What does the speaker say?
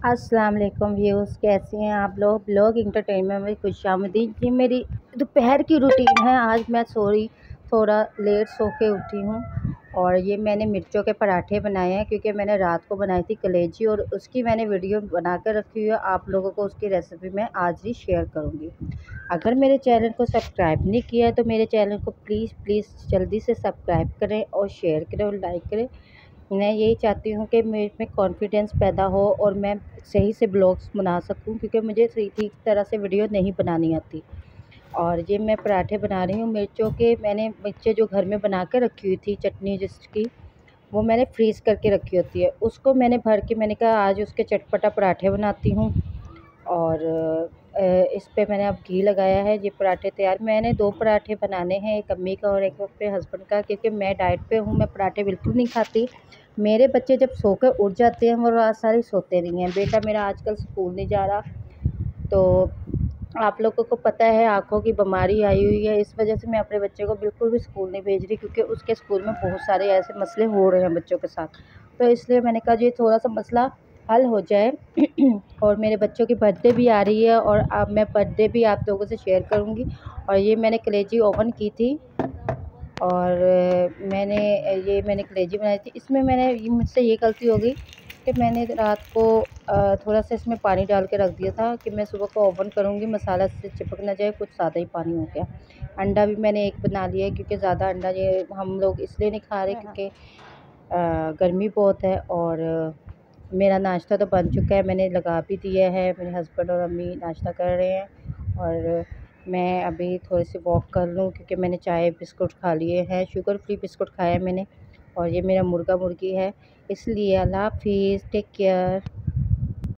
अस्सलाम वालेकुम व्यूअर्स, कैसे हैं आप लोग। ब्लॉग एंटरटेनमेंट में खुशामदीद। ये मेरी दोपहर की रूटीन है। आज मैं थोड़ा लेट सो के उठी हूँ और ये मैंने मिर्चों के पराठे बनाए हैं क्योंकि मैंने रात को बनाई थी कलेजी और उसकी मैंने वीडियो बना कर रखी हुई है। आप लोगों को उसकी रेसिपी मैं आज ही शेयर करूँगी। अगर मेरे चैनल को सब्सक्राइब नहीं किया है तो मेरे चैनल को प्लीज़ जल्दी से सब्सक्राइब करें और शेयर करें और लाइक करें। मैं यही चाहती हूँ कि मेरे में कॉन्फिडेंस पैदा हो और मैं सही से ब्लॉग्स बना सकूँ क्योंकि मुझे सही ठीक तरह से वीडियो नहीं बनानी आती। और ये मैं पराठे बना रही हूँ मिर्चों के। मैंने मिर्चें जो घर में बना के रखी हुई थी, चटनी जिसकी वो मैंने फ्रीज़ करके रखी होती है, उसको मैंने भर के मैंने कहा आज उसके चटपटा पराठे बनाती हूँ। और इस पे मैंने अब घी लगाया है। ये पराठे तैयार, मैंने 2 पराठे बनाने हैं, एक अम्मी का और एक अपने हस्बैंड का, क्योंकि मैं डाइट पे हूँ। मैं पराठे बिल्कुल नहीं खाती। मेरे बच्चे जब सोकर उठ जाते हैं वो रात सारी सोते नहीं हैं। बेटा मेरा आजकल स्कूल नहीं जा रहा, तो आप लोगों को पता है आँखों की बीमारी आई हुई है। इस वजह से मैं अपने बच्चे को बिल्कुल भी स्कूल नहीं भेज रही क्योंकि उसके स्कूल में बहुत सारे ऐसे मसले हो रहे हैं बच्चों के साथ। तो इसलिए मैंने कहा ये थोड़ा-सा मसला हल हो जाए। और मेरे बच्चों की बर्थडे भी आ रही है और अब मैं बर्थडे भी आप लोगों से शेयर करूँगी। और ये मैंने कलेजी ओवन की थी और मैंने कलेजी बनाई थी। इसमें मुझसे ये गलती हो गई कि मैंने रात को थोड़ा-सा इसमें पानी डाल के रख दिया था कि मैं सुबह को ओपन करूँगी, मसाला इससे चिपक ना जाए, कुछ ज़्यादा ही पानी हो गया। अंडा भी मैंने एक बना लिया है क्योंकि ज़्यादा अंडा ये हम लोग इसलिए नहीं खा रहे क्योंकि गर्मी बहुत है। और मेरा नाश्ता तो बन चुका है, मैंने लगा भी दिया है। मेरे हस्बैंड और अम्मी नाश्ता कर रहे हैं और मैं अभी थोड़ी-सी वॉक कर लूँ क्योंकि मैंने चाय बिस्कुट खा लिए हैं, शुगर फ्री बिस्कुट खाया है मैंने। और ये मेरा मुर्गा मुर्गी है, इसलिए अल्लाह हाफ़िज़, टेक केयर।